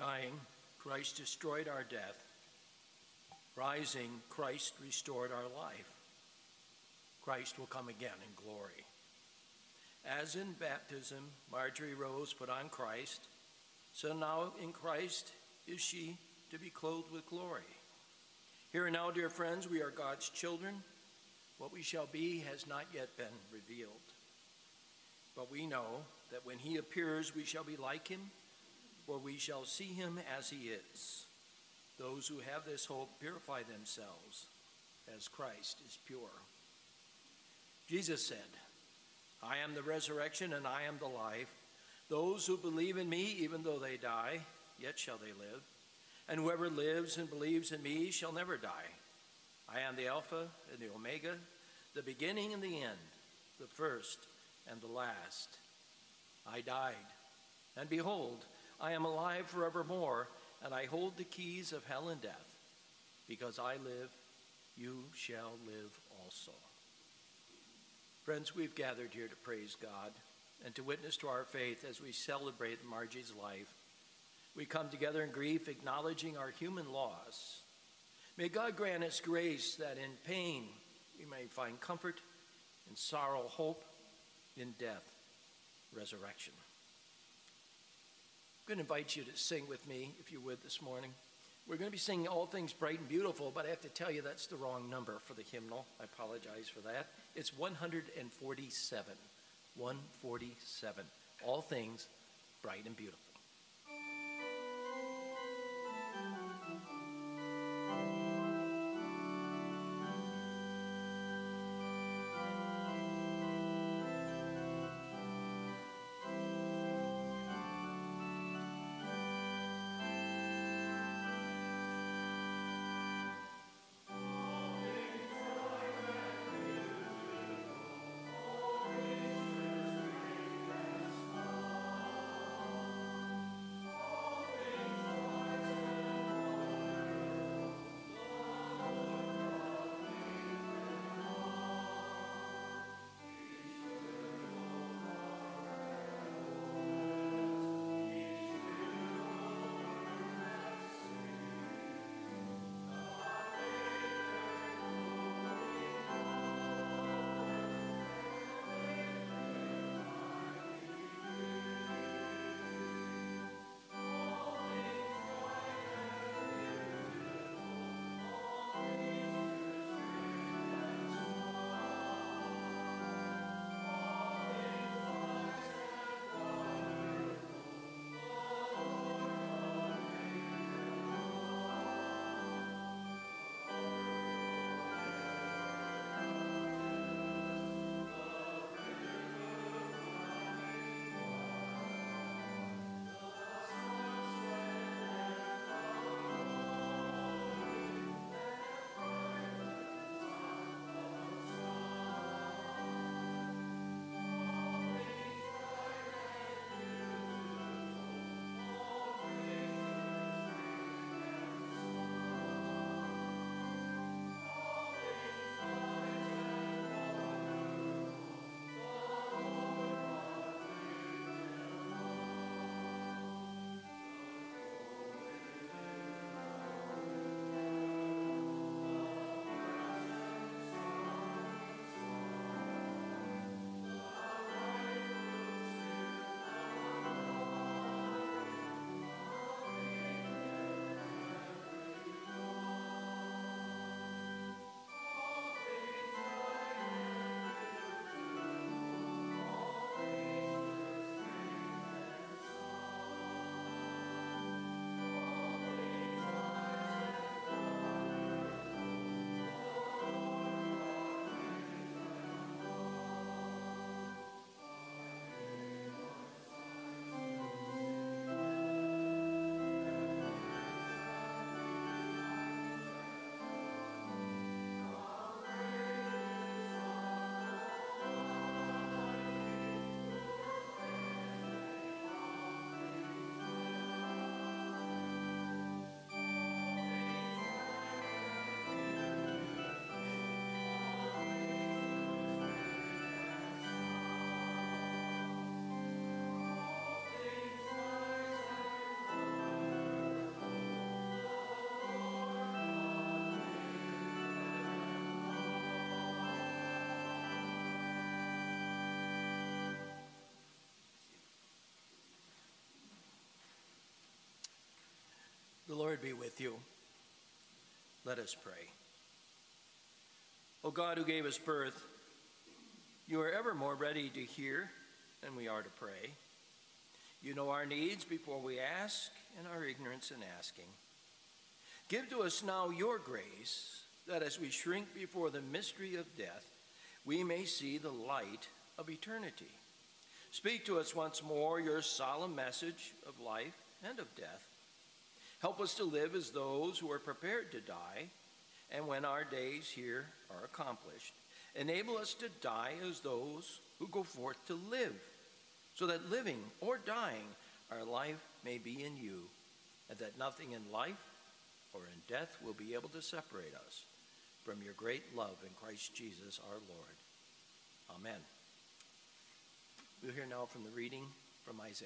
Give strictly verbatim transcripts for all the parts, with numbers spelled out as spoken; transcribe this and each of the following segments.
Dying, Christ destroyed our death. Rising, Christ restored our life. Christ will come again in glory. As in baptism, Marjorie rose, put on Christ, so now in Christ is she to be clothed with glory. Here and now, dear friends, we are God's children. What we shall be has not yet been revealed. But we know that when he appears, we shall be like him, for we shall see him as he is. Those who have this hope purify themselves as Christ is pure. Jesus said, I am the resurrection and I am the life. Those who believe in me, even though they die, yet shall they live. And whoever lives and believes in me shall never die. I am the Alpha and the Omega, the beginning and the end, the first and the last. I died, and behold, I am alive forevermore, and I hold the keys of hell and death. Because I live, you shall live also. Friends, we've gathered here to praise God and to witness to our faith as we celebrate Margie's life. We come together in grief, acknowledging our human loss. May God grant us grace that in pain we may find comfort, in sorrow, hope, in death, resurrection. I'm going to invite you to sing with me, if you would, this morning. We're going to be singing All Things Bright and Beautiful, but I have to tell you that's the wrong number for the hymnal. I apologize for that. It's one forty-seven. one forty-seven. All Things Bright and Beautiful. The Lord be with you. Let us pray. O God, who gave us birth, you are ever more ready to hear than we are to pray. You know our needs before we ask and our ignorance in asking. Give to us now your grace, that as we shrink before the mystery of death, we may see the light of eternity. Speak to us once more your solemn message of life and of death. Help us to live as those who are prepared to die, and when our days here are accomplished, enable us to die as those who go forth to live, so that living or dying, our life may be in you, and that nothing in life or in death will be able to separate us from your great love in Christ Jesus our Lord. Amen. We'll hear now from the reading from Isaiah.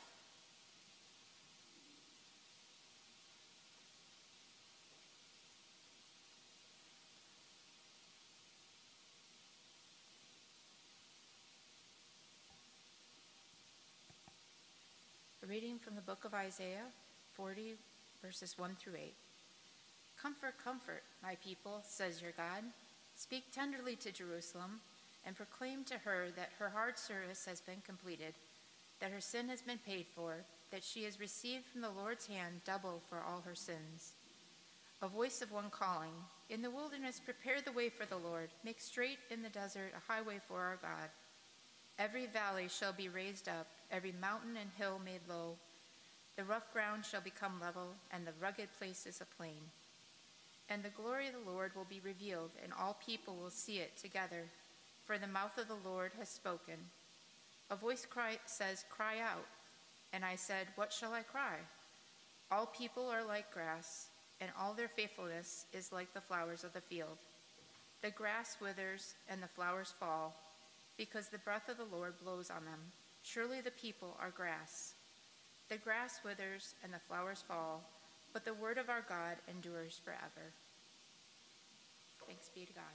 A reading from the book of Isaiah, forty, verses one through eight. Comfort, comfort, my people, says your God. Speak tenderly to Jerusalem, and proclaim to her that her hard service has been completed, that her sin has been paid for, that she has received from the Lord's hand double for all her sins. A voice of one calling, in the wilderness prepare the way for the Lord, make straight in the desert a highway for our God. Every valley shall be raised up, every mountain and hill made low. The rough ground shall become level, and the rugged places a plain. And the glory of the Lord will be revealed, and all people will see it together, for the mouth of the Lord has spoken. A voice cry, says, cry out. And I said, what shall I cry? All people are like grass, and all their faithfulness is like the flowers of the field. The grass withers, and the flowers fall, because the breath of the Lord blows on them. Surely the people are grass. The grass withers, and the flowers fall, but the word of our God endures forever. Thanks be to God.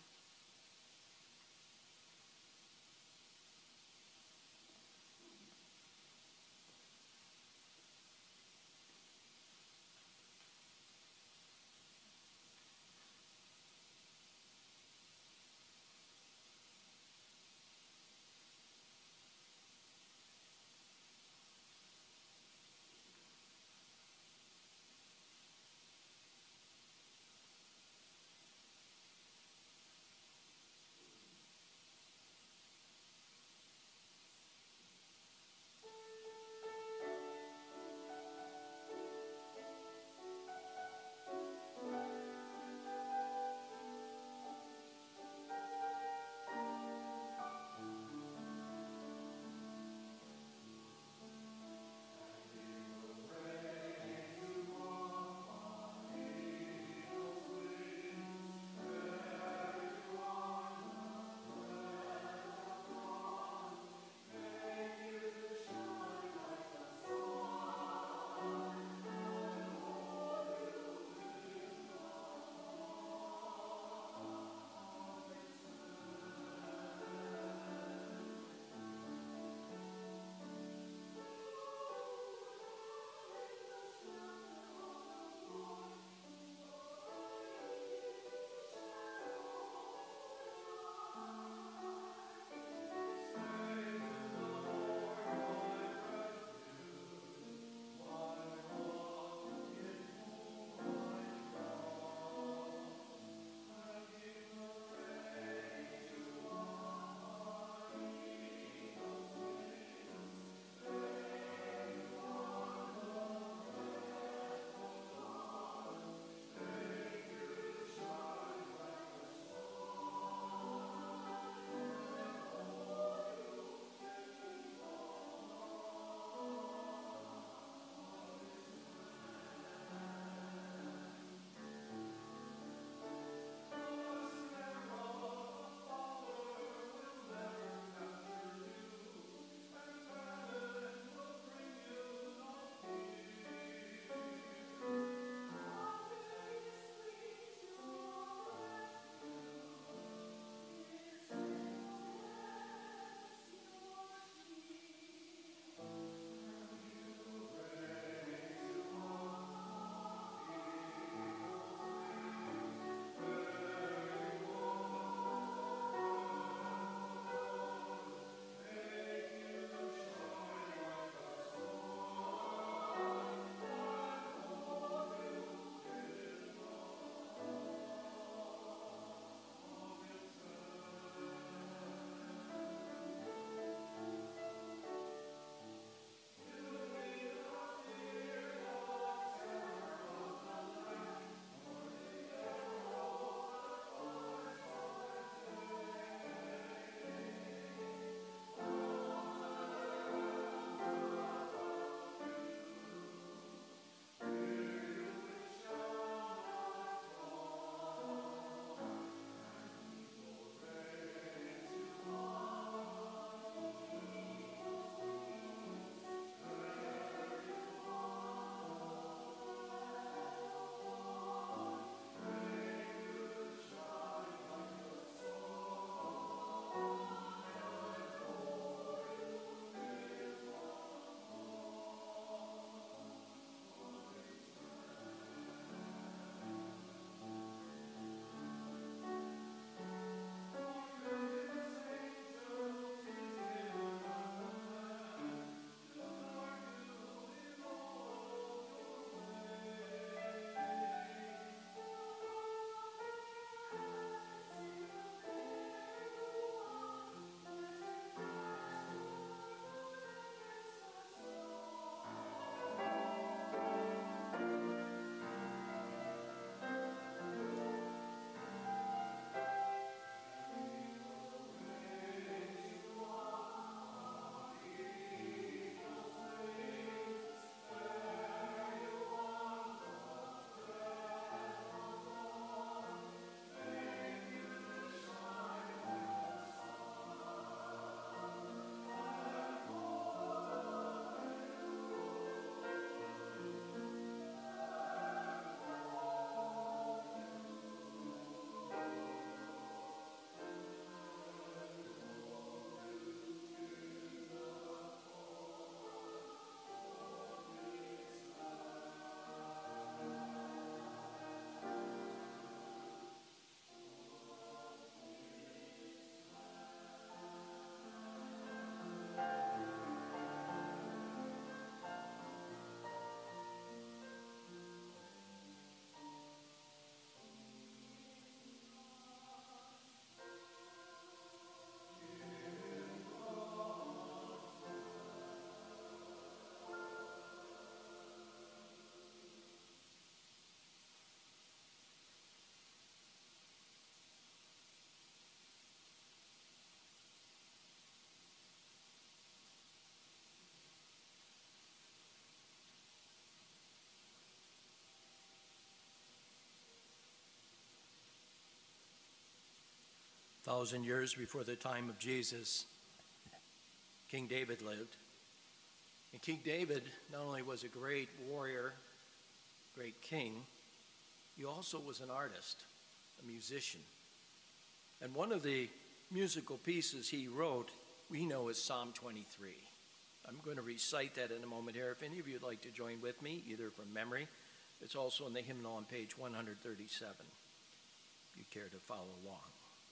thousand years before the time of Jesus, King David lived. And King David not only was a great warrior, great king, he also was an artist, a musician. And one of the musical pieces he wrote, we know as Psalm twenty-three. I'm going to recite that in a moment here. If any of you would like to join with me, either from memory, it's also in the hymnal on page one thirty-seven, if you care to follow along.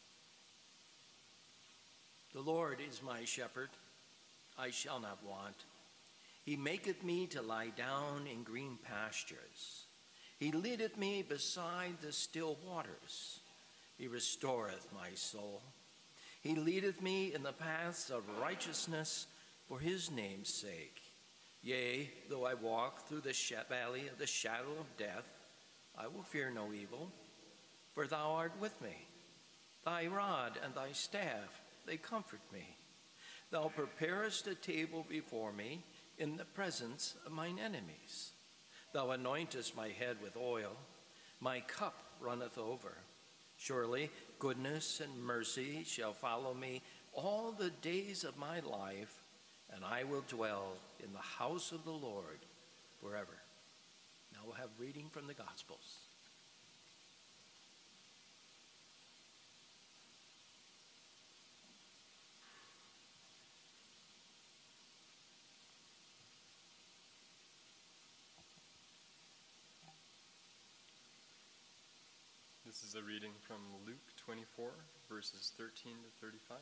The Lord is my shepherd, I shall not want. He maketh me to lie down in green pastures. He leadeth me beside the still waters. He restoreth my soul. He leadeth me in the paths of righteousness for his name's sake. Yea, though I walk through the valley of the shadow of death, I will fear no evil, for thou art with me. Thy rod and thy staff, they comfort me. Thou preparest a table before me in the presence of mine enemies. Thou anointest my head with oil, my cup runneth over. Surely goodness and mercy shall follow me all the days of my life, and I will dwell in the house of the Lord forever. Now we'll have reading from the Gospels. This is a reading from Luke twenty-four, verses thirteen to thirty-five.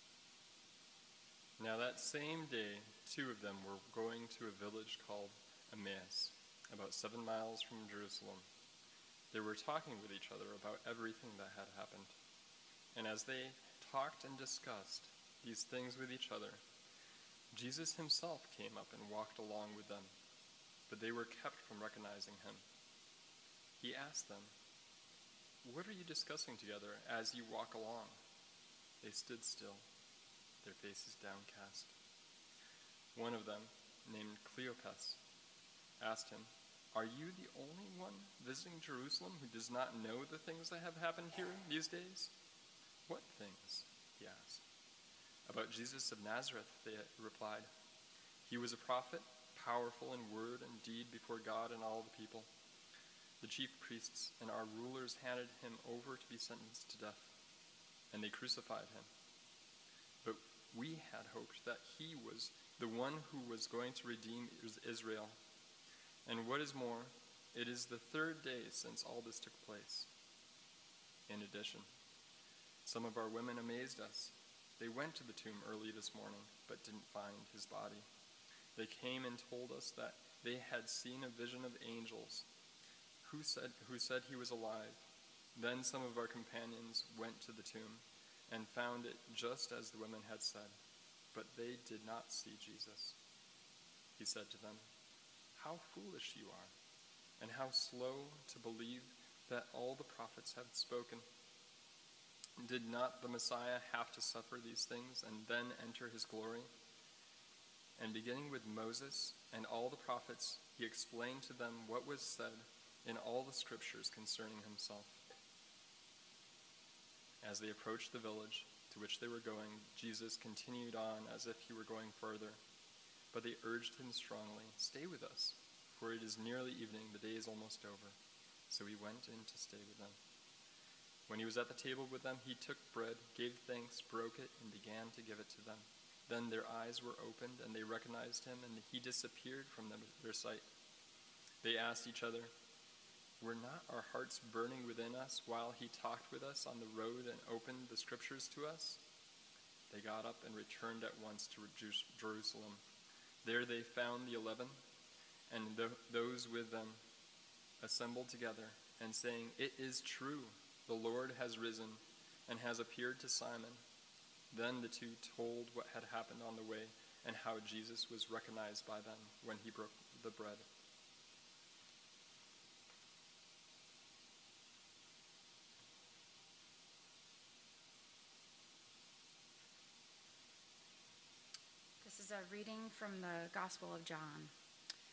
Now that same day, two of them were going to a village called Emmaus, about seven miles from Jerusalem. They were talking with each other about everything that had happened. And as they talked and discussed these things with each other, Jesus himself came up and walked along with them, but they were kept from recognizing him. He asked them, "What are you discussing together as you walk along?" They stood still, their faces downcast. One of them, named Cleopas, asked him, "Are you the only one visiting Jerusalem who does not know the things that have happened here these days?" "What things?" he asked. "About Jesus of Nazareth," they replied. "He was a prophet, powerful in word and deed before God and all the people. The chief priests and our rulers handed him over to be sentenced to death, and they crucified him. But we had hoped that he was the one who was going to redeem Israel. And what is more, it is the third day since all this took place. In addition, some of our women amazed us. They went to the tomb early this morning, but didn't find his body. They came and told us that they had seen a vision of angels who said, who said he was alive. Then some of our companions went to the tomb and found it just as the women had said, but they did not see Jesus." He said to them, "How foolish you are, and how slow to believe that all the prophets have spoken. Did not the Messiah have to suffer these things and then enter his glory?" And beginning with Moses and all the prophets, he explained to them what was said in all the scriptures concerning himself. As they approached the village to which they were going, Jesus continued on as if he were going further. But they urged him strongly, "Stay with us, for it is nearly evening, the day is almost over." So he went in to stay with them. When he was at the table with them, he took bread, gave thanks, broke it, and began to give it to them. Then their eyes were opened, and they recognized him, and he disappeared from them, their sight. They asked each other, "Were not our hearts burning within us while he talked with us on the road and opened the scriptures to us?" They got up and returned at once to Jerusalem. There they found the eleven and the, those with them assembled together and saying, "It is true, the Lord has risen and has appeared to Simon." Then the two told what had happened on the way and how Jesus was recognized by them when he broke the bread. This is a reading from the Gospel of John.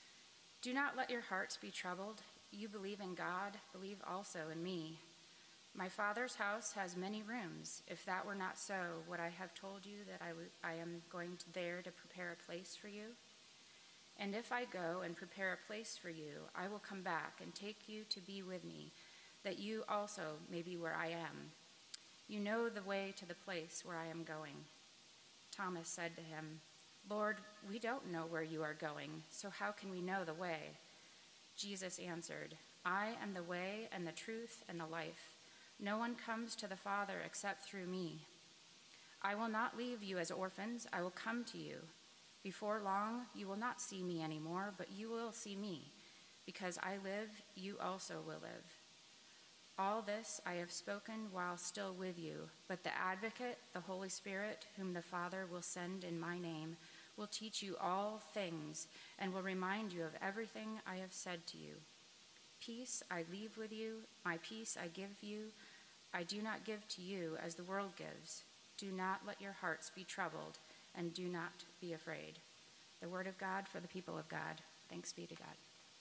"Do not let your hearts be troubled. You believe in God, believe also in me. My Father's house has many rooms. If that were not so, would I have told you that I, w- I am going to there to prepare a place for you? And if I go and prepare a place for you, I will come back and take you to be with me, that you also may be where I am. You know the way to the place where I am going. Thomas said to him, Lord, we don't know where you are going, so how can we know the way? Jesus answered, I am the way and the truth and the life. No one comes to the Father except through me. I will not leave you as orphans. I will come to you. Before long, you will not see me anymore, but you will see me. Because I live, you also will live. All this I have spoken while still with you, but the Advocate, the Holy Spirit, whom the Father will send in my name, will teach you all things and will remind you of everything I have said to you. Peace I leave with you, my peace I give you. I do not give to you as the world gives. Do not let your hearts be troubled, and do not be afraid. The word of God for the people of God. Thanks be to God.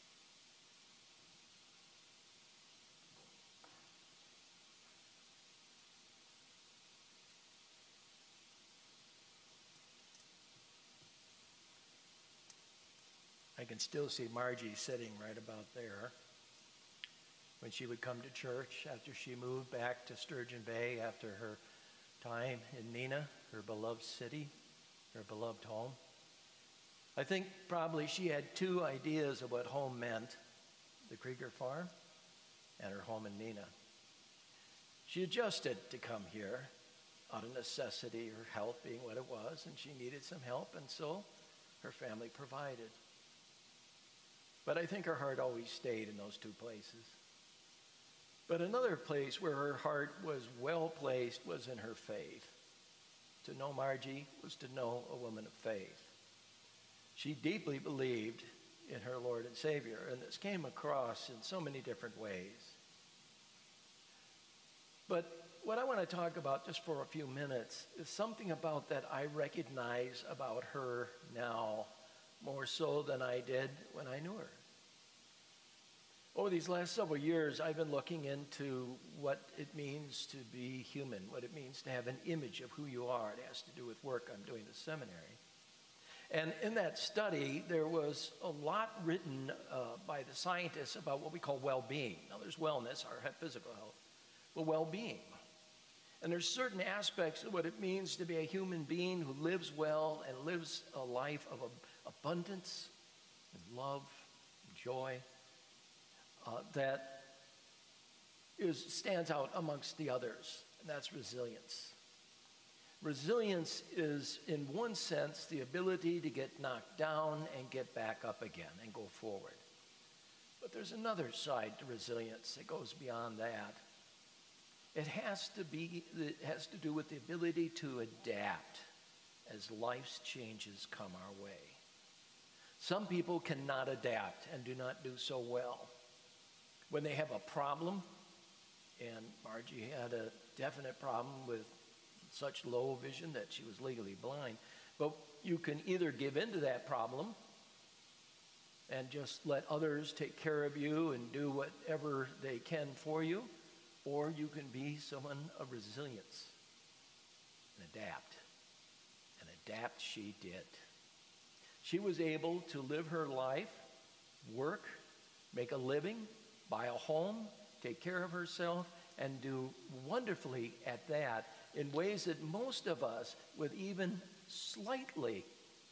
I can still see Margie sitting right about there. When she would come to church after she moved back to Sturgeon Bay after her time in Neenah, her beloved city, her beloved home. I think probably she had two ideas of what home meant, the Krieger farm and her home in Neenah. She adjusted to come here out of necessity, her health being what it was, and she needed some help, and so her family provided. But I think her heart always stayed in those two places. But another place where her heart was well placed was in her faith. To know Margie was to know a woman of faith. She deeply believed in her Lord and Savior, and this came across in so many different ways. But what I want to talk about just for a few minutes is something about that I recognize about her now more so than I did when I knew her. Over these last several years, I've been looking into what it means to be human, what it means to have an image of who you are. It has to do with work I'm doing at the seminary. And in that study, there was a lot written uh, by the scientists about what we call well-being. Now, there's wellness, our physical health, but well-being. And there's certain aspects of what it means to be a human being who lives well and lives a life of abundance and love and joy uh, that is, stands out amongst the others, and that's resilience. Resilience is, in one sense, the ability to get knocked down and get back up again and go forward. But there's another side to resilience that goes beyond that. It has to be, it has to do with the ability to adapt as life's changes come our way. Some people cannot adapt and do not do so well. When they have a problem, and Margie had a definite problem with such low vision that she was legally blind, but you can either give in to that problem and just let others take care of you and do whatever they can for you, or you can be someone of resilience and adapt. And adapt she did. She was able to live her life, work, make a living, buy a home, take care of herself, and do wonderfully at that in ways that most of us, with even slightly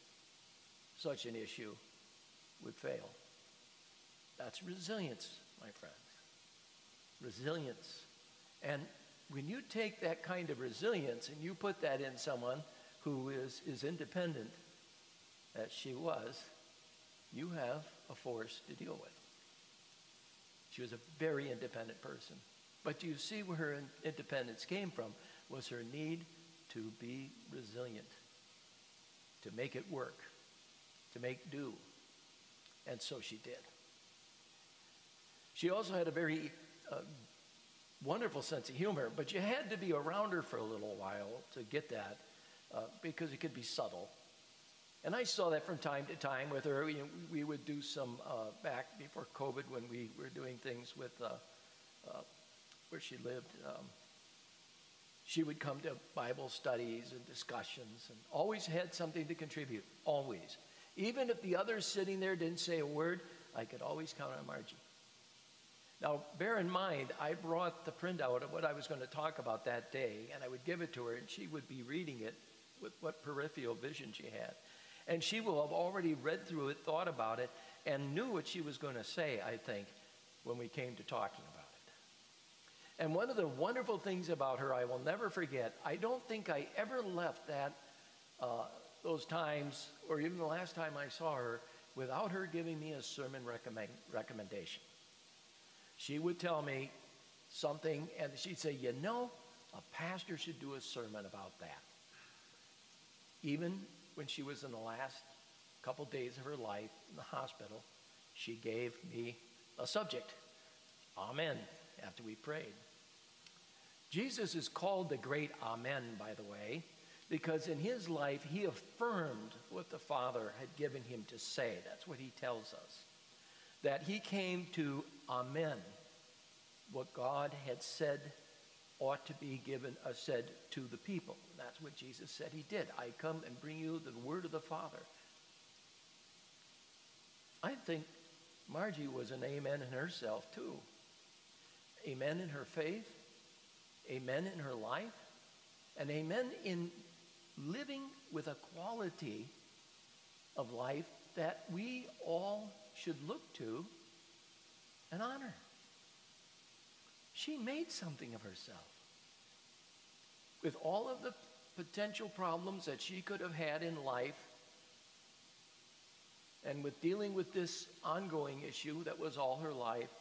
such an issue, would fail. That's resilience, my friends. Resilience. And when you take that kind of resilience and you put that in someone who is, is independent, as she was, you have a force to deal with. She was a very independent person. But you see where her independence came from was her need to be resilient, to make it work, to make do. And so she did. She also had a very uh, wonderful sense of humor, but you had to be around her for a little while to get that uh, because it could be subtle. And I saw that from time to time with her. You know, we would do some, uh, back before COVID when we were doing things with uh, uh, where she lived, um, she would come to Bible studies and discussions and always had something to contribute, always. Even if the others sitting there didn't say a word, I could always count on Margie. Now, bear in mind, I brought the printout of what I was going to talk about that day, and I would give it to her, and she would be reading it with what peripheral vision she had. And she will have already read through it, thought about it, and knew what she was going to say, I think, when we came to talking about it. And one of the wonderful things about her I will never forget, I don't think I ever left that uh, those times, or even the last time I saw her, without her giving me a sermon recommend, recommendation. She would tell me something, and she'd say, you know, a pastor should do a sermon about that. Even when she was in the last couple days of her life in the hospital, she gave me a subject. Amen, after we prayed. Jesus is called the great Amen, by the way, because in his life, he affirmed what the Father had given him to say. That's what he tells us. That he came to amen what God had said ought to be given, uh, said to the people. That's what Jesus said he did. I come and bring you the word of the Father. I think Margie was an amen in herself too. Amen in her faith, amen in her life, and amen in living with a quality of life that we all should look to and honor. She made something of herself. With all of the potential problems that she could have had in life, and with dealing with this ongoing issue that was all her life,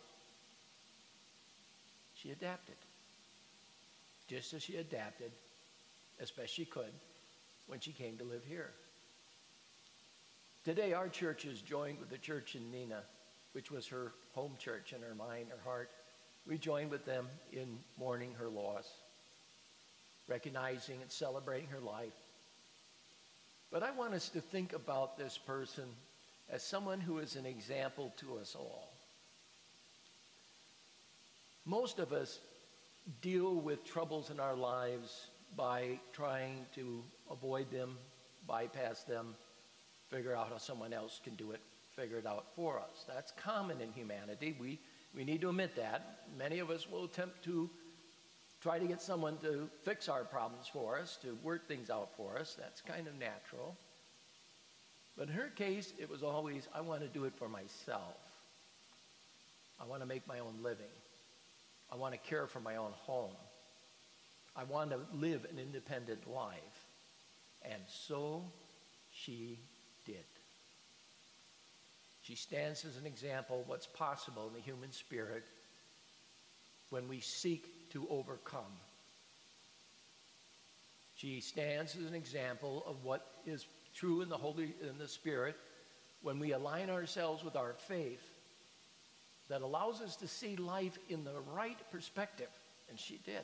she adapted. Just as she adapted as best she could when she came to live here. Today, our church is joined with the church in Neenah, which was her home church in her mind, her heart. We joined with them in mourning her loss, recognizing and celebrating her life. But I want us to think about this person as someone who is an example to us all. Most of us deal with troubles in our lives by trying to avoid them, bypass them, figure out how someone else can do it, figure it out for us. That's common in humanity. We, we need to admit that. Many of us will attempt to try to get someone to fix our problems for us, to work things out for us. That's kind of natural. But in her case, it was always, I want to do it for myself. I want to make my own living. I want to care for my own home. I want to live an independent life. And so she did. She stands as an example of what's possible in the human spirit when we seek to overcome. She stands as an example of what is true in the Holy, in the Spirit when we align ourselves with our faith that allows us to see life in the right perspective, and she did.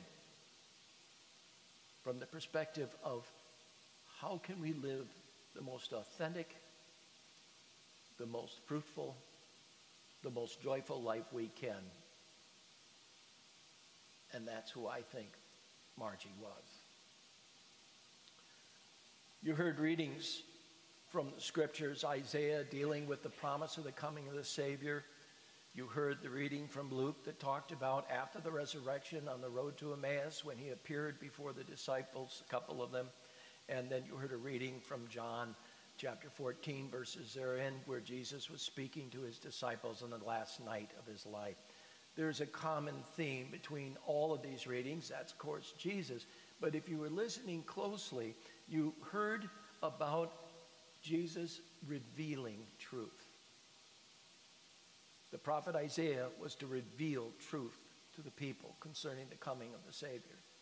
From the perspective of how can we live the most authentic, the most fruitful, the most joyful life we can. And that's who I think Margie was. You heard readings from the scriptures, Isaiah dealing with the promise of the coming of the Savior. You heard the reading from Luke that talked about after the resurrection on the road to Emmaus when he appeared before the disciples, a couple of them. And then you heard a reading from John chapter fourteen, verses therein, where Jesus was speaking to his disciples on the last night of his life. There's a common theme between all of these readings. That's, of course, Jesus. But if you were listening closely, you heard about Jesus revealing truth. The prophet Isaiah was to reveal truth to the people concerning the coming of the Savior.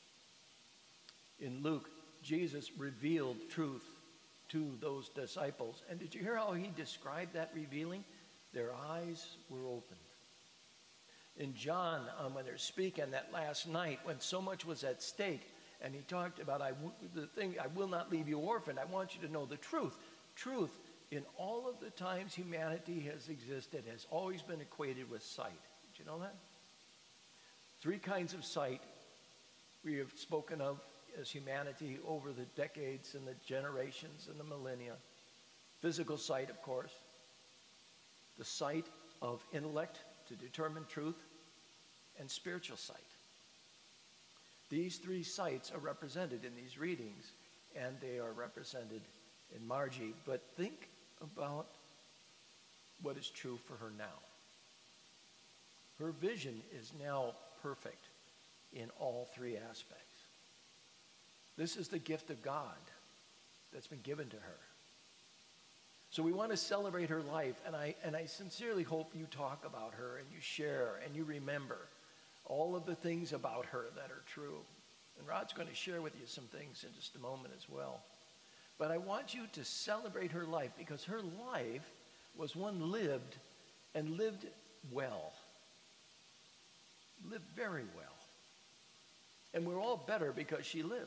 In Luke, Jesus revealed truth to those disciples. And did you hear how he described that revealing? Their eyes were opened. In John, um, when they're speaking that last night, when so much was at stake, and he talked about I w- the thing, I will not leave you orphaned. I want you to know the truth. Truth, in all of the times humanity has existed, has always been equated with sight. Did you know that? Three kinds of sight we have spoken of as humanity over the decades and the generations and the millennia. Physical sight, of course. The sight of intellect to determine truth, and spiritual sight. These three sights are represented in these readings, and they are represented in Margie. But think about what is true for her now. Her vision is now perfect in all three aspects. This is the gift of God that's been given to her. So we want to celebrate her life, and I, and I sincerely hope you talk about her and you share and you remember all of the things about her that are true. And Rod's going to share with you some things in just a moment as well. But I want you to celebrate her life, because her life was one lived and lived well. Lived very well. And we're all better because she lived.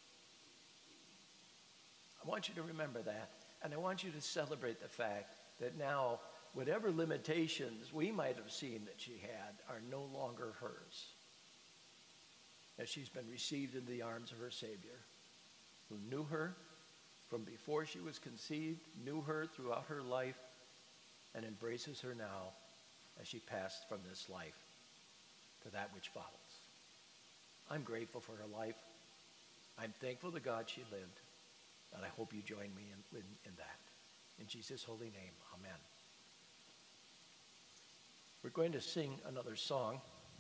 I want you to remember that. And I want you to celebrate the fact that now, whatever limitations we might have seen that she had are no longer hers, as she's been received into the arms of her Savior, who knew her from before she was conceived, knew her throughout her life, and embraces her now as she passed from this life to that which follows. I'm grateful for her life. I'm thankful to God she lived. And I hope you join me in, in, in that. In Jesus' holy name, amen. We're going to sing another song.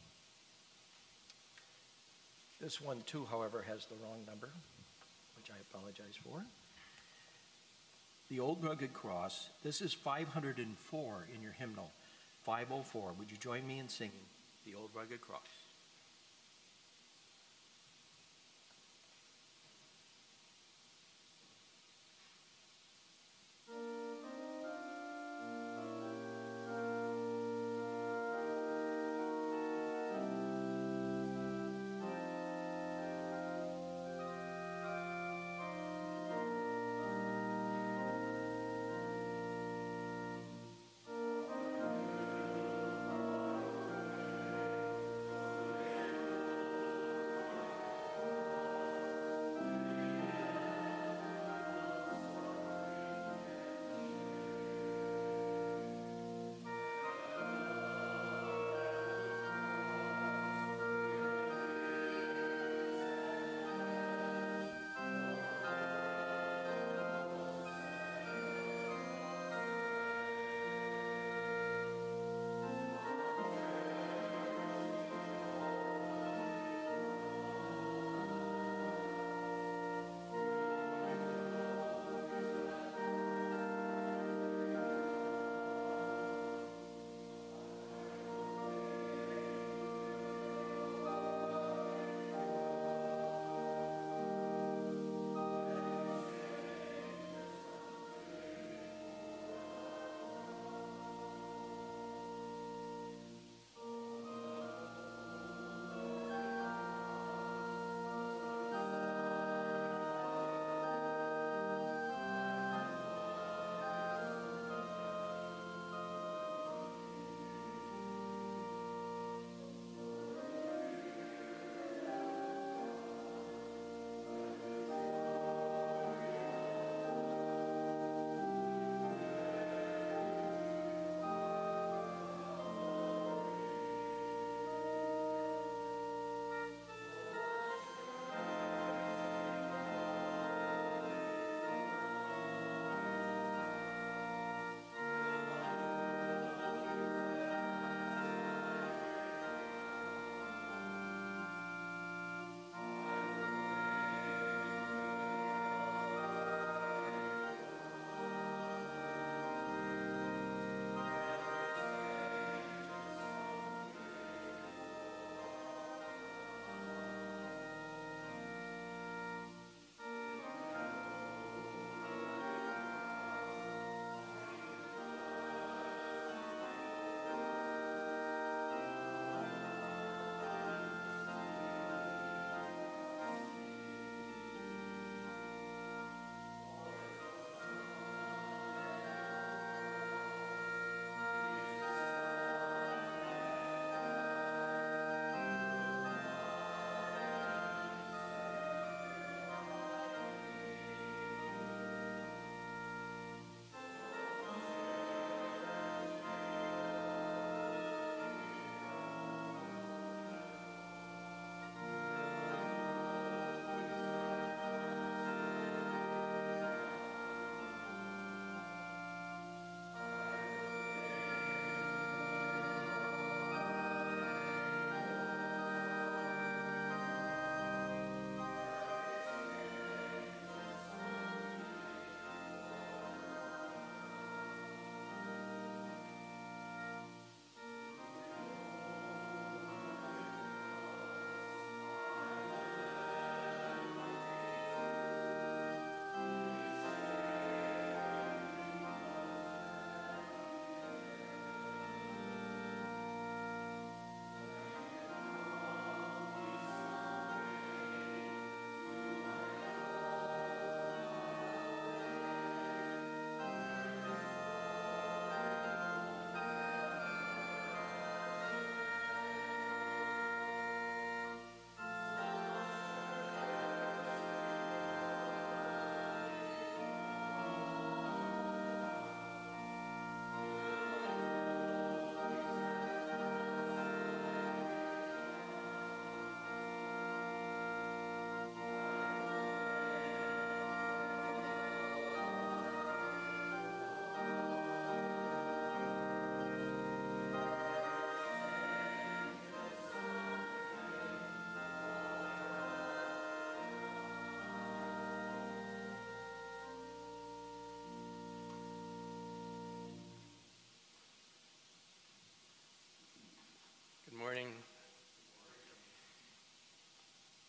This one, too, however, has the wrong number, which I apologize for. The Old Rugged Cross. This is five hundred four in your hymnal, five oh four. Would you join me in singing The Old Rugged Cross?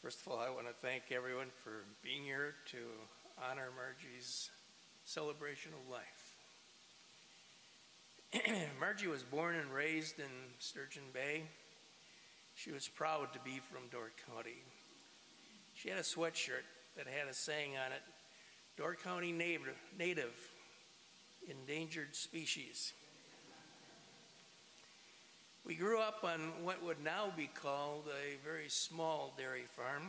First of all, I want to thank everyone for being here to honor Margie's celebration of life. Margie was born and raised in Sturgeon Bay. She was proud to be from Door County. She had a sweatshirt that had a saying on it, Door County native, native endangered species. We grew up on what would now be called a very small dairy farm.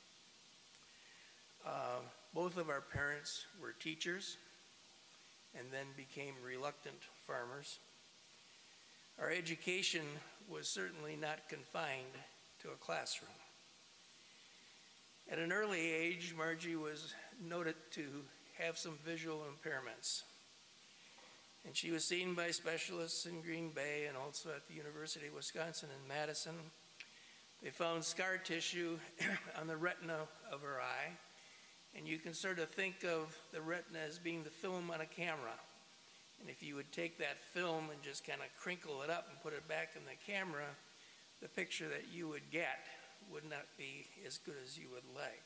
Uh, both of our parents were teachers and then became reluctant farmers. Our education was certainly not confined to a classroom. At an early age, Margie was noted to have some visual impairments. And she was seen by specialists in Green Bay and also at the University of Wisconsin in Madison. They found scar tissue on the retina of her eye. And you can sort of think of the retina as being the film on a camera. And if you would take that film and just kind of crinkle it up and put it back in the camera, the picture that you would get would not be as good as you would like.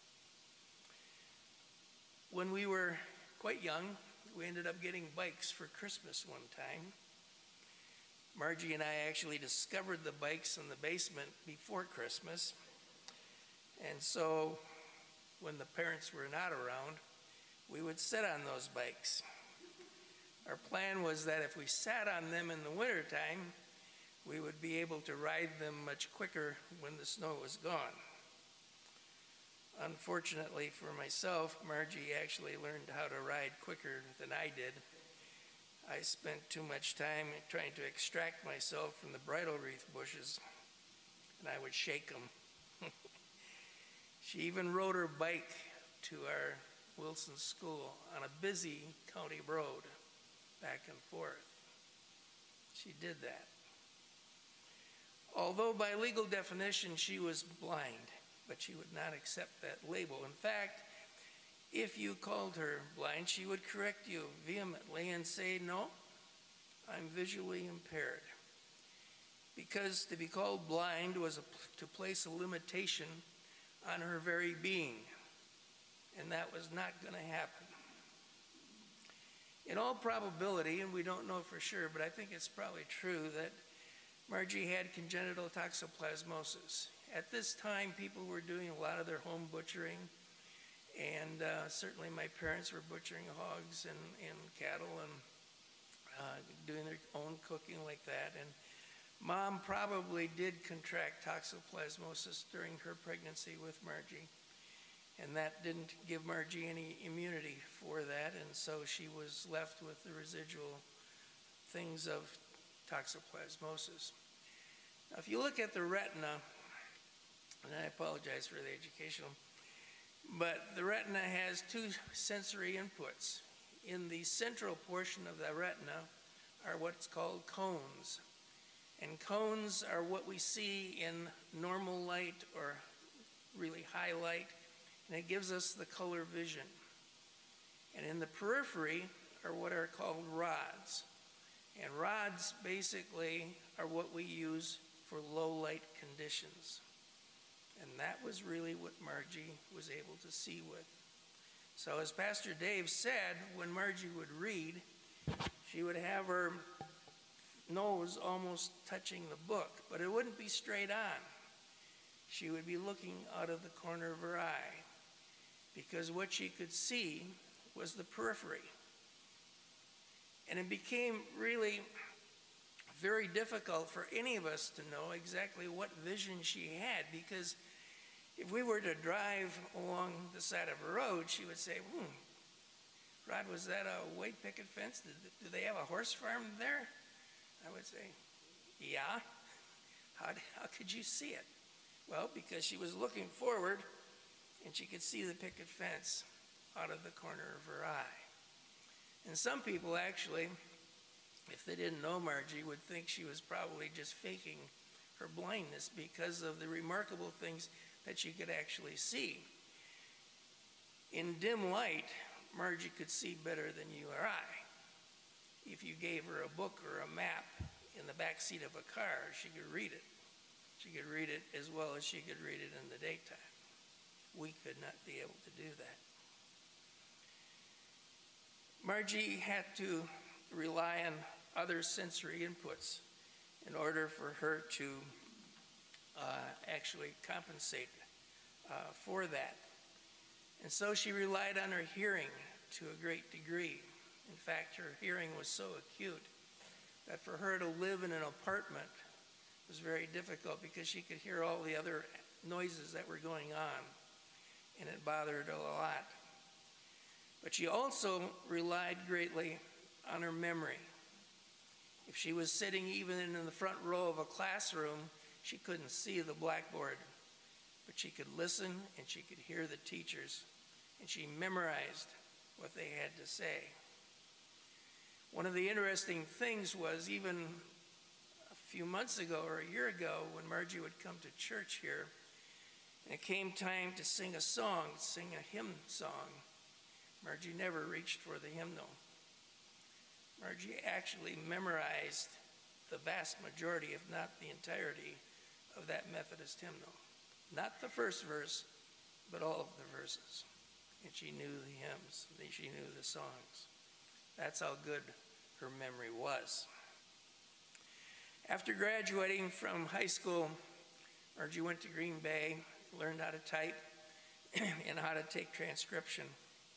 When we were quite young, we ended up getting bikes for Christmas one time. Margie and I actually discovered the bikes in the basement before Christmas. And so when the parents were not around, we would sit on those bikes. Our plan was that if we sat on them in the wintertime, we would be able to ride them much quicker when the snow was gone. Unfortunately for myself, Margie actually learned how to ride quicker than I did. I spent too much time trying to extract myself from the bridal wreath bushes, and I would shake them. She even rode her bike to our Wilson School on a busy county road, back and forth. She did that. Although by legal definition she was blind, but she would not accept that label. In fact, if you called her blind, she would correct you vehemently and say, no, I'm visually impaired. Because to be called blind was a, to place a limitation on her very being, and that was not going to happen. In all probability, and we don't know for sure, but I think it's probably true that Margie had congenital toxoplasmosis. At this time, people were doing a lot of their home butchering, and uh, certainly my parents were butchering hogs and, and cattle and uh, doing their own cooking like that. And Mom probably did contract toxoplasmosis during her pregnancy with Margie, and that didn't give Margie any immunity for that, and so she was left with the residual things of toxoplasmosis. Now, if you look at the retina, and I apologize for the educational, but the retina has two sensory inputs. In the central portion of the retina are what's called cones. And cones are what we see in normal light or really high light, and it gives us the color vision. And in the periphery are what are called rods. And rods basically are what we use for low light conditions. And that was really what Margie was able to see with. So as Pastor Dave said, when Margie would read, she would have her nose almost touching the book, but it wouldn't be straight on. She would be looking out of the corner of her eye, because what she could see was the periphery. And it became really very difficult for any of us to know exactly what vision she had, because if we were to drive along the side of a road, she would say, hmm, Rod, was that a white picket fence? Did, do they have a horse farm there? I would say, yeah. How, how could you see it? Well, because she was looking forward and she could see the picket fence out of the corner of her eye. And some people actually, if they didn't know Margie, would think she was probably just faking her blindness because of the remarkable things that she could actually see. In dim light, Margie could see better than you or I. If you gave her a book or a map in the back seat of a car, she could read it. She could read it as well as she could read it in the daytime. we could not be able to do that. Margie had to rely on other sensory inputs in order for her to uh, actually compensate uh, for that. And so she relied on her hearing to a great degree. In fact, her hearing was so acute that for her to live in an apartment was very difficult because she could hear all the other noises that were going on, and it bothered her a lot. But she also relied greatly on her memory. If she was sitting even in the front row of a classroom, she couldn't see the blackboard, but she could listen and she could hear the teachers, and she memorized what they had to say. One of the interesting things was, even a few months ago or a year ago, when Margie would come to church here, and it came time to sing a song, sing a hymn song, Margie never reached for the hymnal. Margie actually memorized the vast majority, if not the entirety, of that Methodist hymnal. Not the first verse, but all of the verses. And she knew the hymns, she knew the songs. That's how good her memory was. After graduating from high school, Margie went to Green Bay, learned how to type and how to take transcription.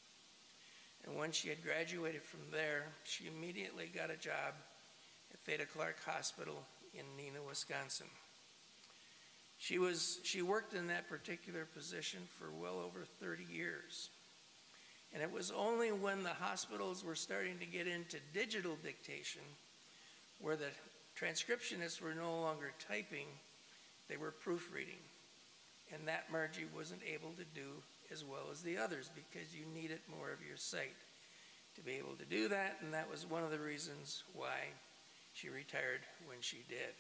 And when she had graduated from there, she immediately got a job at Theda Clark Hospital in Neenah, Wisconsin. She was, she worked in that particular position for well over thirty years. And it was only when the hospitals were starting to get into digital dictation, where the transcriptionists were no longer typing, they were proofreading. And that Margie wasn't able to do as well as the others, because you needed more of your sight to be able to do that, and that was one of the reasons why she retired when she did.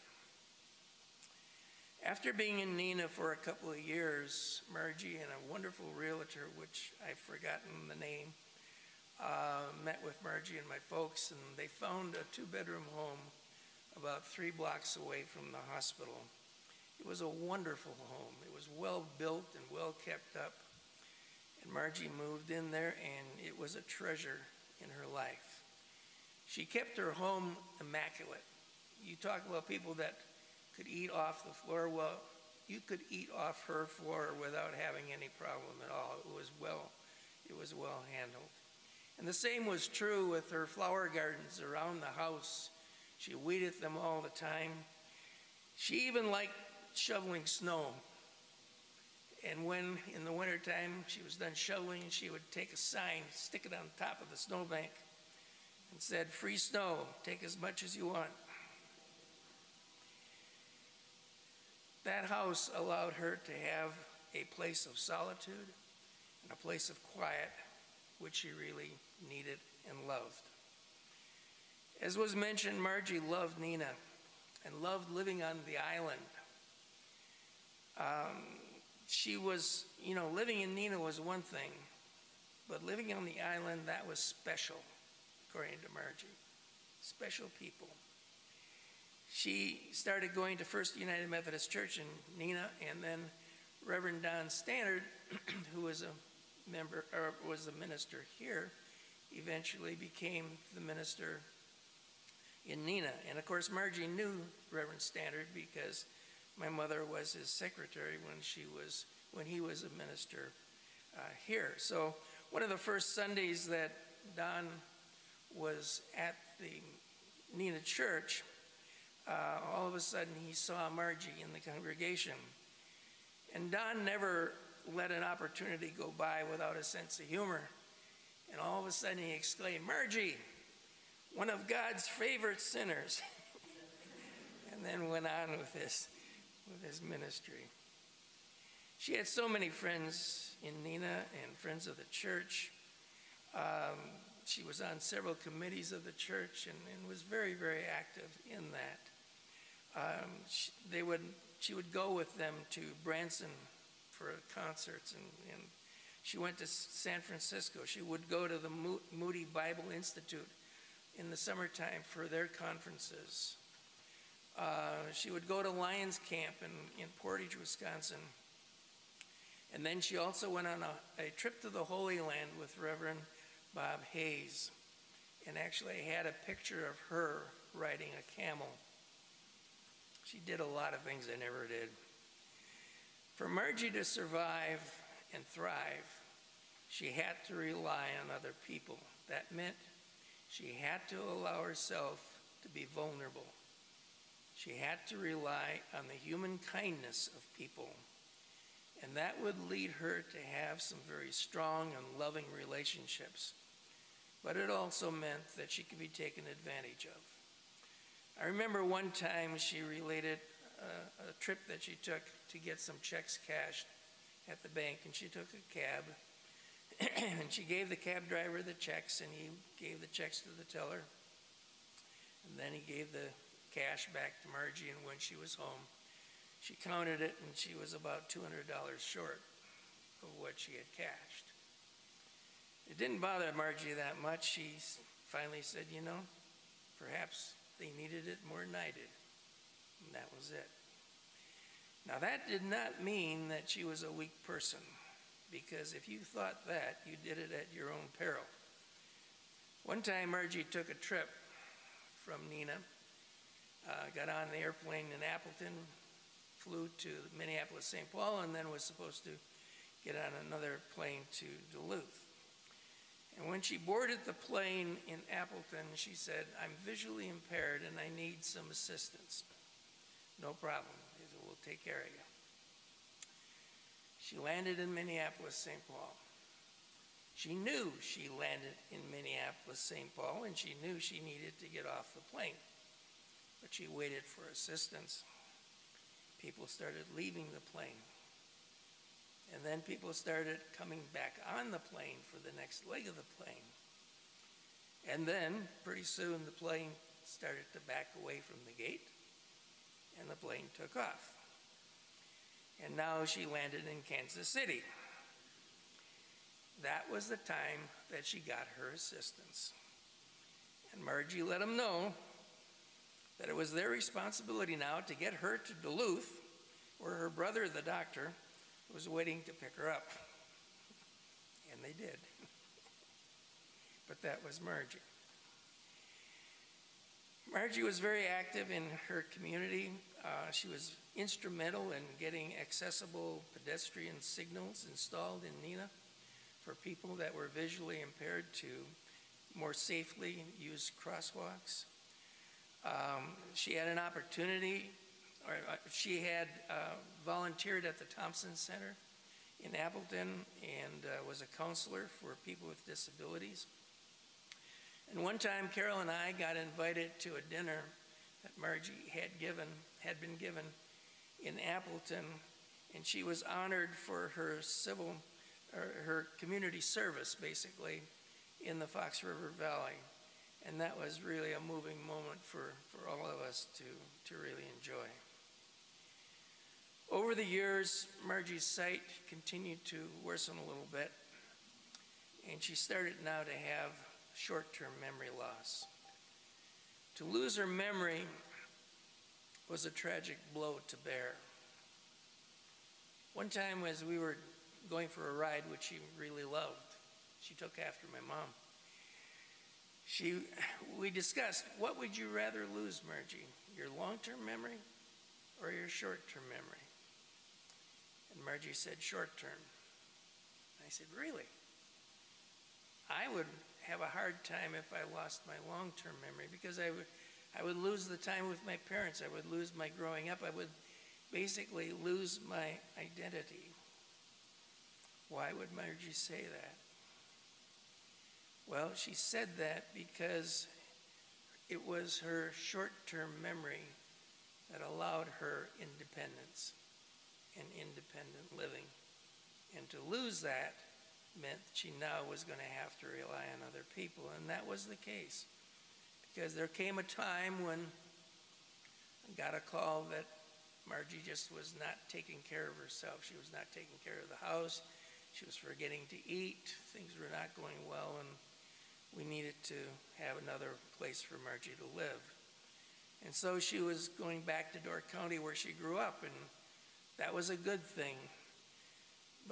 After being in Neenah for a couple of years, Margie and a wonderful realtor, which I've forgotten the name, uh, met with Margie and my folks, and they found a two-bedroom home about three blocks away from the hospital. It was a wonderful home. It was well built and well kept up. And Margie moved in there, and it was a treasure in her life. She kept her home immaculate. You talk about people that could eat off the floor. Well, you could eat off her floor without having any problem at all. It was well, it was well handled. And the same was true with her flower gardens around the house. She weeded them all the time. She even liked shoveling snow. And when, in the wintertime, she was done shoveling, she would take a sign, stick it on top of the snowbank, and said, "Free snow, take as much as you want." That house allowed her to have a place of solitude and a place of quiet, which she really needed and loved. As was mentioned, Margie loved Neenah and loved living on the island. Um, She was, you know, living in Neenah was one thing, but living on the island, that was special, according to Margie. Special people. She started going to First United Methodist Church in Neenah, and then Reverend Don Stannard, who was a member, or was a minister here, eventually became the minister in Neenah. And of course, Margie knew Reverend Stannard because my mother was his secretary when she was when he was a minister uh, here. So one of the first Sundays that Don was at the Neenah church, uh, all of a sudden he saw Margie in the congregation. And Don never let an opportunity go by without a sense of humor. And all of a sudden he exclaimed, "Margie, one of God's favorite sinners." And then went on with his with his ministry. She had so many friends in Neenah and friends of the church. Um, she was on several committees of the church and, and was very, very active in that. Um, she, they would, she would go with them to Branson for concerts, and, and she went to San Francisco. She would go to the Mo- Moody Bible Institute in the summertime for their conferences. Uh, she would go to Lions Camp in, in Portage, Wisconsin. And then she also went on a, a trip to the Holy Land with Reverend Bob Hayes, and actually had a picture of her riding a camel. She did a lot of things I never did. For Margie to survive and thrive, she had to rely on other people. That meant she had to allow herself to be vulnerable. She had to rely on the human kindness of people, and that would lead her to have some very strong and loving relationships. But it also meant that she could be taken advantage of. I remember one time she related a, a trip that she took to get some checks cashed at the bank, and she took a cab, and she gave the cab driver the checks, and he gave the checks to the teller, and then he gave the cash back to Margie, and when she was home, she counted it, and she was about two hundred dollars short of what she had cashed. It didn't bother Margie that much. She finally said, you know, perhaps they needed it more than I did. And that was it. Now, that did not mean that she was a weak person, because if you thought that, you did it at your own peril. One time, Margie took a trip from Neenah, uh, got on the airplane in Appleton, flew to Minneapolis, Saint Paul, and then was supposed to get on another plane to Duluth. And when she boarded the plane in Appleton, she said, I'm visually impaired and I need some assistance. No problem. He said, we'll take care of you. She landed in Minneapolis, Saint Paul. She knew she landed in Minneapolis, Saint Paul, and she knew she needed to get off the plane. But she waited for assistance. People started leaving the plane. And then people started coming back on the plane for the next leg of the plane. And then, pretty soon, the plane started to back away from the gate, and the plane took off. And now she landed in Kansas City. That was the time that she got her assistance. And Margie let them know that it was their responsibility now to get her to Duluth, where her brother, the doctor, was waiting to pick her up. And they did. But that was Margie. Margie was very active in her community. Uh, she was instrumental in getting accessible pedestrian signals installed in Neenah for people that were visually impaired to more safely use crosswalks. Um, she had an opportunity, or uh, she had uh, volunteered at the Thompson Center in Appleton and uh, was a counselor for people with disabilities. And one time, Carol and I got invited to a dinner that Margie had given, had been given in Appleton, and she was honored for her civil, or her community service, basically, in the Fox River Valley. And that was really a moving moment for, for all of us to, to really enjoy. Over the years, Margie's sight continued to worsen a little bit, and she started now to have short-term memory loss. To lose her memory was a tragic blow to bear. One time as we were going for a ride, which she really loved, she took after my mom, she, we discussed, what would you rather lose, Margie, your long-term memory or your short-term memory? And Margie said, short-term. I said, really? I would have a hard time if I lost my long-term memory, because I would, I would lose the time with my parents. I would lose my growing up. I would basically lose my identity. Why would Margie say that? Well, she said that because it was her short-term memory that allowed her independence and independent living. And to lose that meant she now was going to have to rely on other people, and that was the case. Because there came a time when I got a call that Margie just was not taking care of herself. She was not taking care of the house. She was forgetting to eat. Things were not going well, and we needed to have another place for Margie to live. And so she was going back to Door County where she grew up, and that was a good thing. But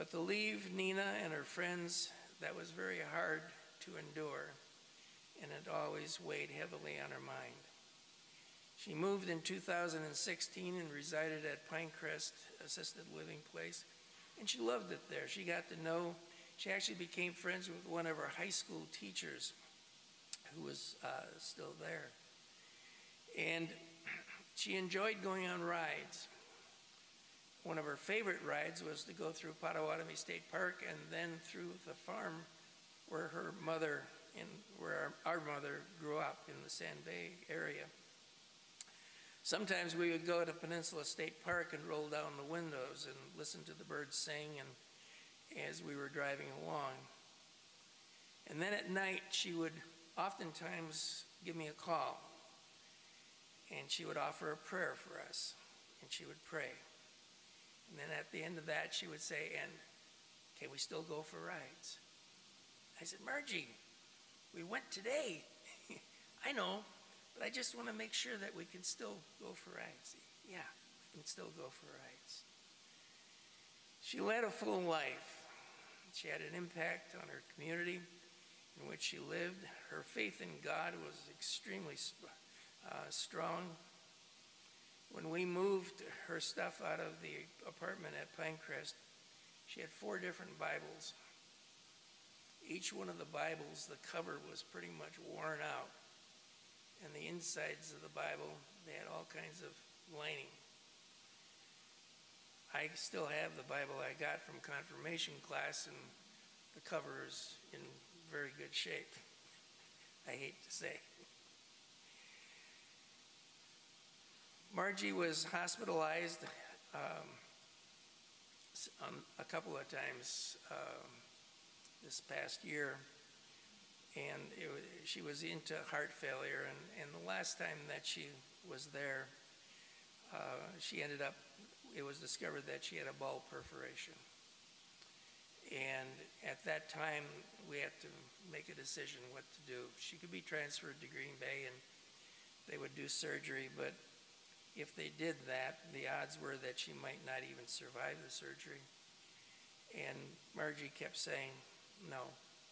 But to leave Nina and her friends, that was very hard to endure, and it always weighed heavily on her mind. She moved in two thousand sixteen and resided at Pinecrest Assisted Living Place, and she loved it there. She got to know, she actually became friends with one of her high school teachers who was uh, still there. And she enjoyed going on rides. One of her favorite rides was to go through Potawatomi State Park and then through the farm where her mother and where our, our mother grew up in the Sand Bay area. Sometimes we would go to Peninsula State Park and roll down the windows and listen to the birds sing and as we were driving along. And then at night she would oftentimes give me a call, and she would offer a prayer for us, and she would pray. And then at the end of that, she would say, and can we still go for rides? I said, Margie, we went today. I know, but I just want to make sure that we can still go for rides. Yeah, we can still go for rides. She led a full life. She had an impact on her community in which she lived. Her faith in God was extremely uh, strong. When we moved her stuff out of the apartment at Pinecrest, she had four different Bibles. Each one of the Bibles, the cover was pretty much worn out. And the insides of the Bible, they had all kinds of lining. I still have the Bible I got from confirmation class, and the cover is in very good shape, I hate to say. Margie was hospitalized um, um, a couple of times um, this past year, and it was, she was into heart failure, and, and the last time that she was there, uh, she ended up, it was discovered that she had a bowel perforation. And at that time, we had to make a decision what to do. She could be transferred to Green Bay and they would do surgery, but if they did that, the odds were that she might not even survive the surgery. And Margie kept saying, no,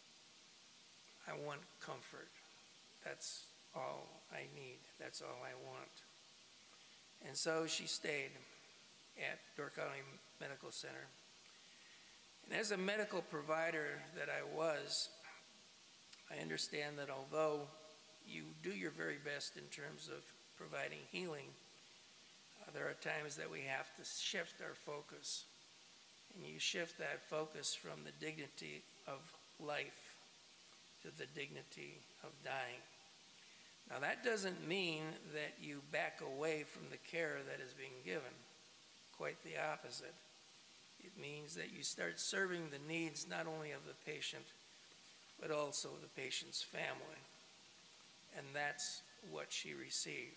I want comfort. That's all I need. That's all I want. And so she stayed at Door County Medical Center. And as a medical provider that I was, I understand that although you do your very best in terms of providing healing, uh, there are times that we have to shift our focus. And you shift that focus from the dignity of life to the dignity of dying. Now that doesn't mean that you back away from the care that is being given. Quite the opposite. It means that you start serving the needs not only of the patient, but also the patient's family. And that's what she received.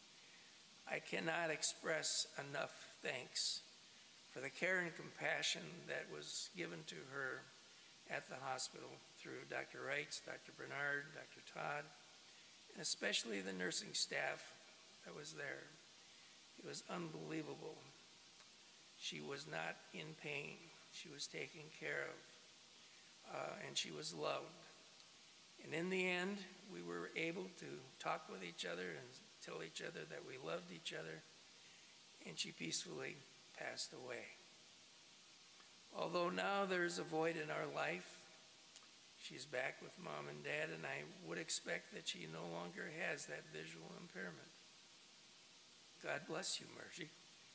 I cannot express enough thanks for the care and compassion that was given to her at the hospital through Doctor Reitz, Doctor Bernard, Doctor Todd, and especially the nursing staff that was there. It was unbelievable. She was not in pain. She was taken care of, uh, and she was loved. And in the end, we were able to talk with each other and tell each other that we loved each other, and she peacefully passed away. Although now there's a void in our life, she's back with mom and dad, and I would expect that she no longer has that visual impairment. God bless you, Margie,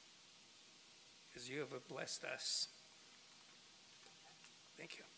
because you have blessed us. Thank you.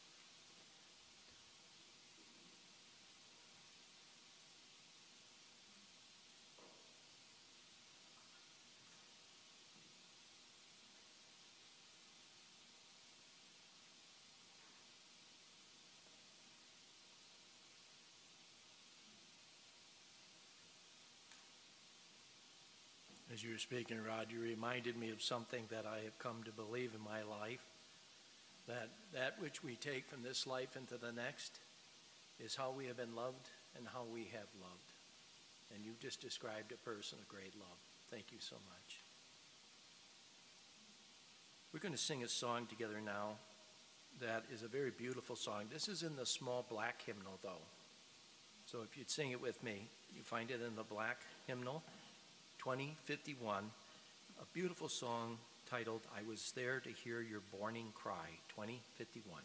As you were speaking, Rod, you reminded me of something that I have come to believe in my life, that that which we take from this life into the next is how we have been loved and how we have loved. And you've just described a person of great love. Thank you so much. We're going to sing a song together now. that is a very beautiful song. This is in the small black hymnal, though. So if you'd sing it with me, you find it in the black hymnal, twenty fifty-one, a beautiful song titled, I Was There to Hear Your Morning Cry, twenty fifty-one.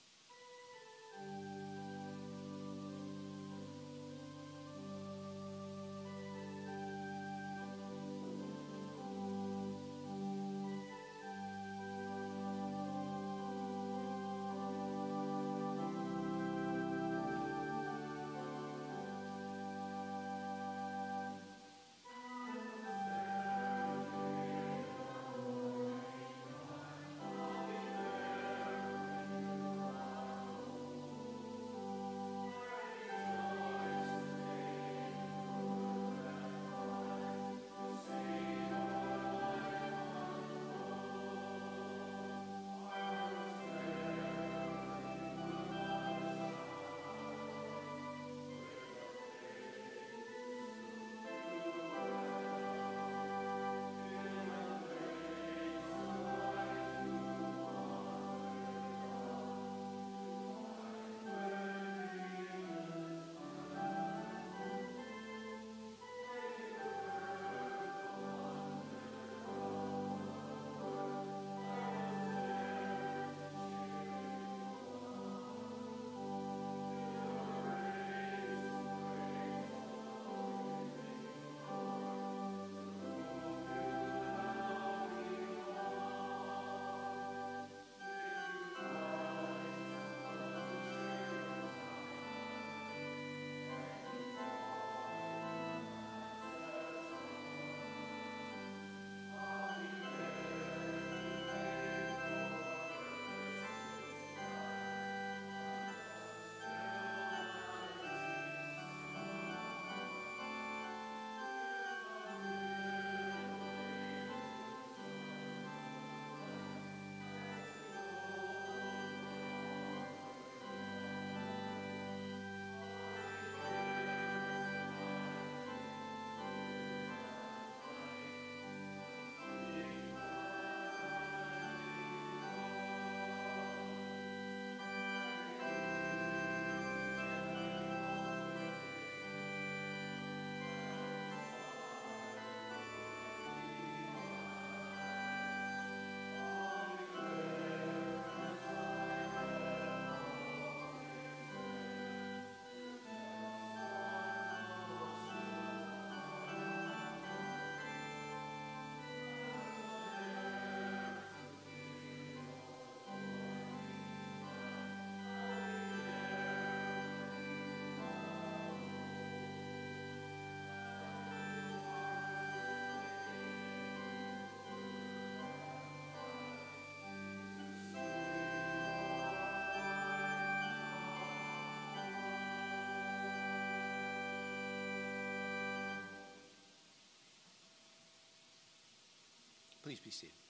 Please be seated.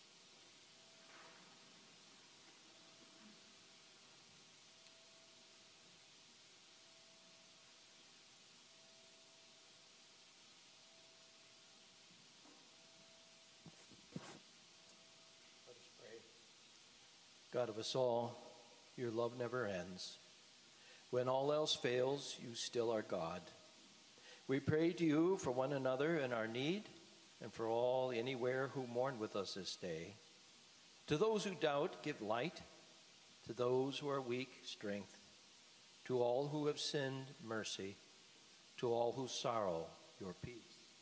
Let us pray. God of us all, your love never ends. When all else fails, you still are God. We pray to you for one another in our need, and for all anywhere who mourn with us this day. To those who doubt, give light. To those who are weak, strength. To all who have sinned, mercy. To all who sorrow, your peace.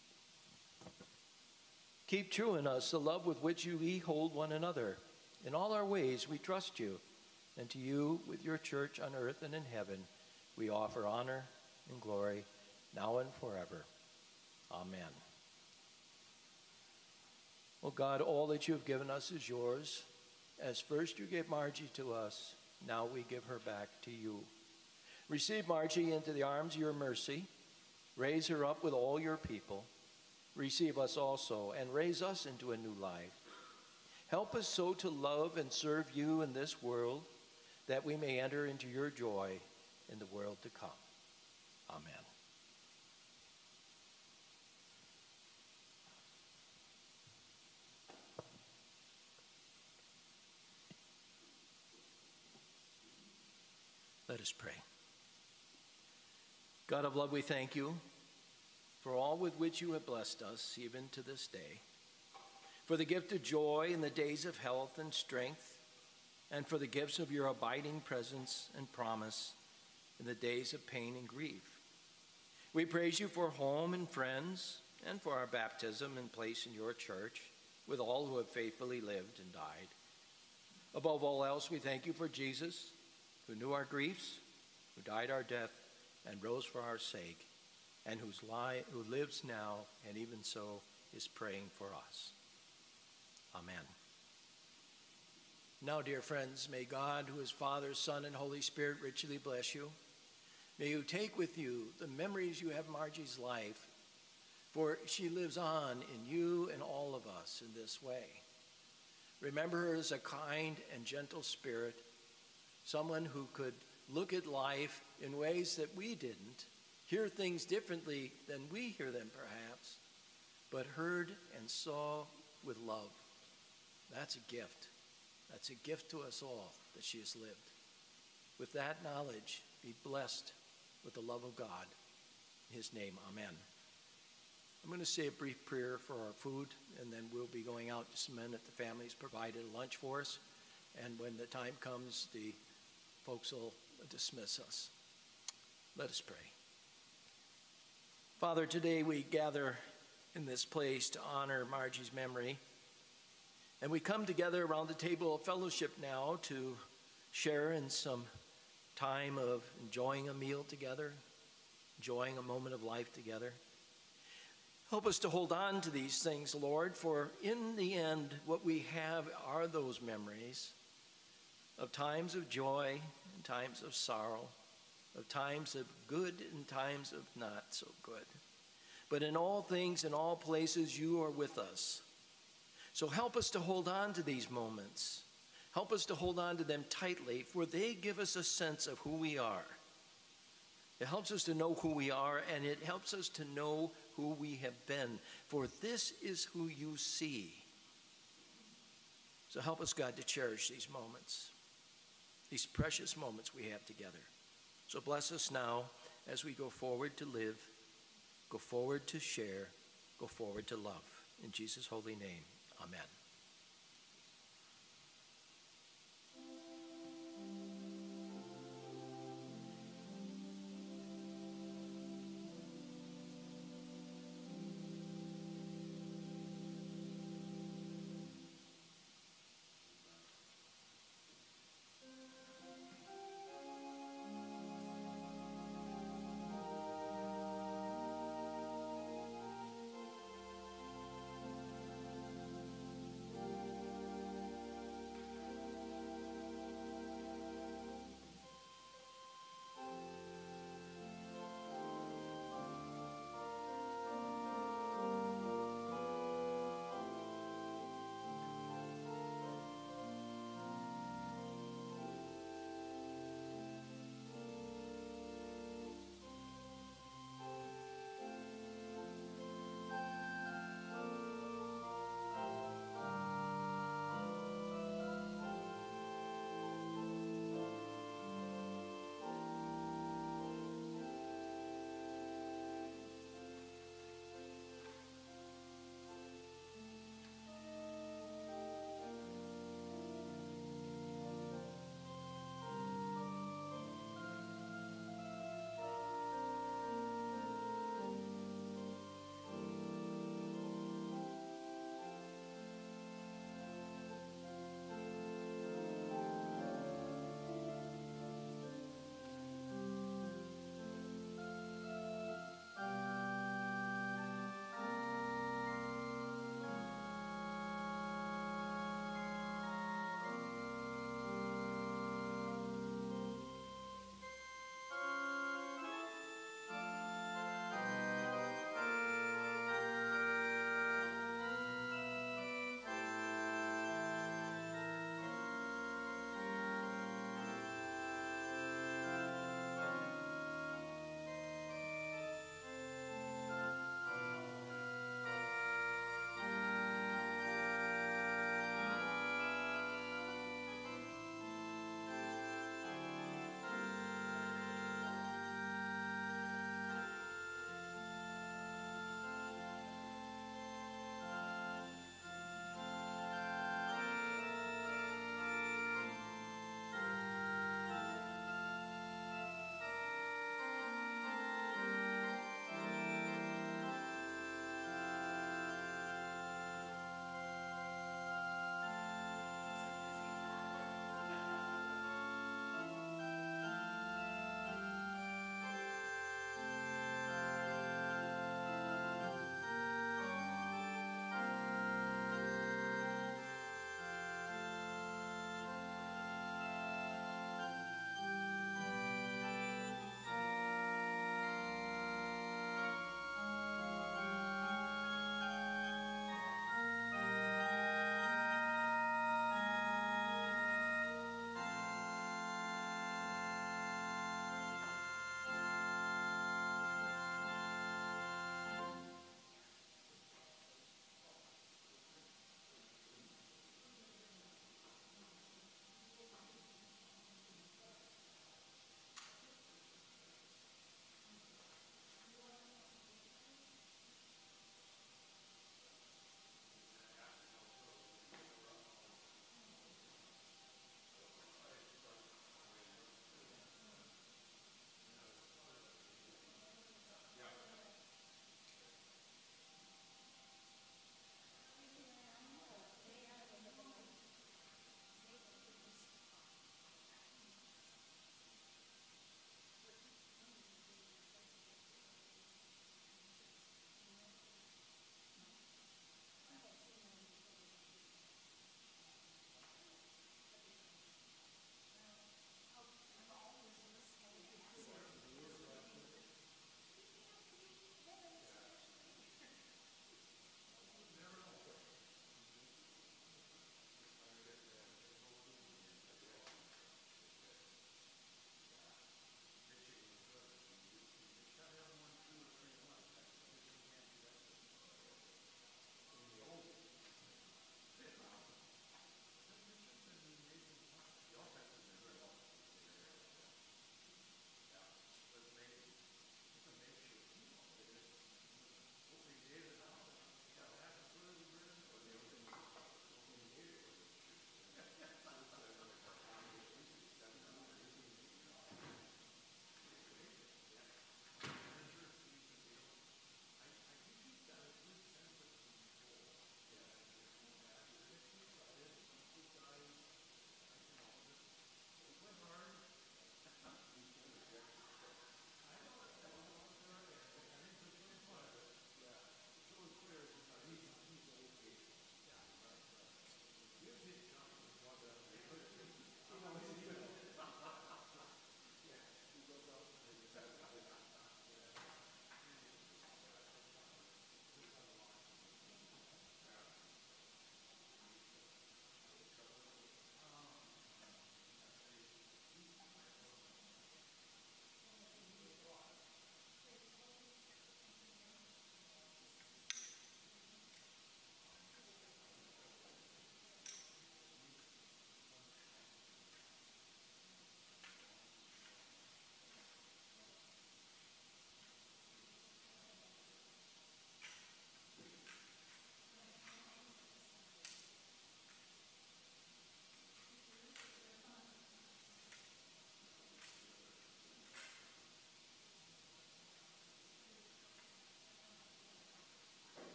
Keep true in us the love with which you we hold one another. In all our ways we trust you, and to you, with your church on earth and in heaven, we offer honor and glory, now and forever. Amen. Oh God, all that you have given us is yours. As first you gave Margie to us, now we give her back to you. Receive Margie into the arms of your mercy. Raise her up with all your people. Receive us also and raise us into a new life. Help us so to love and serve you in this world that we may enter into your joy in the world to come. Amen. Let us pray. God of love, we thank you for all with which you have blessed us, even to this day, for the gift of joy in the days of health and strength, and for the gifts of your abiding presence and promise in the days of pain and grief. We praise you for home and friends, and for our baptism and place in your church with all who have faithfully lived and died. Above all else, we thank you for Jesus, who knew our griefs, who died our death, and rose for our sake, and whose li- who lives now, and even so is praying for us. Amen. Now, dear friends, may God, who is Father, Son, and Holy Spirit, richly bless you. May you take with you the memories you have of Margie's life, for she lives on in you and all of us in this way. Remember her as a kind and gentle spirit, someone who could look at life in ways that we didn't, hear things differently than we hear them perhaps, but heard and saw with love. That's a gift. That's a gift to us all that she has lived. With that knowledge, be blessed with the love of God. In his name, amen. I'm going to say a brief prayer for our food, and then we'll be going out just a minute. The family's provided a lunch for us, and when the time comes, the folks will dismiss us. Let us pray. Father, today we gather in this place to honor Margie's memory, and we come together around the table of fellowship now to share in some time of enjoying a meal together, enjoying a moment of life together. Help us to hold on to these things, Lord, for in the end, what we have are those memories of times of joy and times of sorrow, of times of good and times of not so good. But in all things, in all places, you are with us. So help us to hold on to these moments. Help us to hold on to them tightly, for they give us a sense of who we are. It helps us to know who we are, and it helps us to know who we have been, for this is who you see. So help us, God, to cherish these moments, these precious moments we have together. So bless us now as we go forward to live, go forward to share, go forward to love. In Jesus' holy name, amen.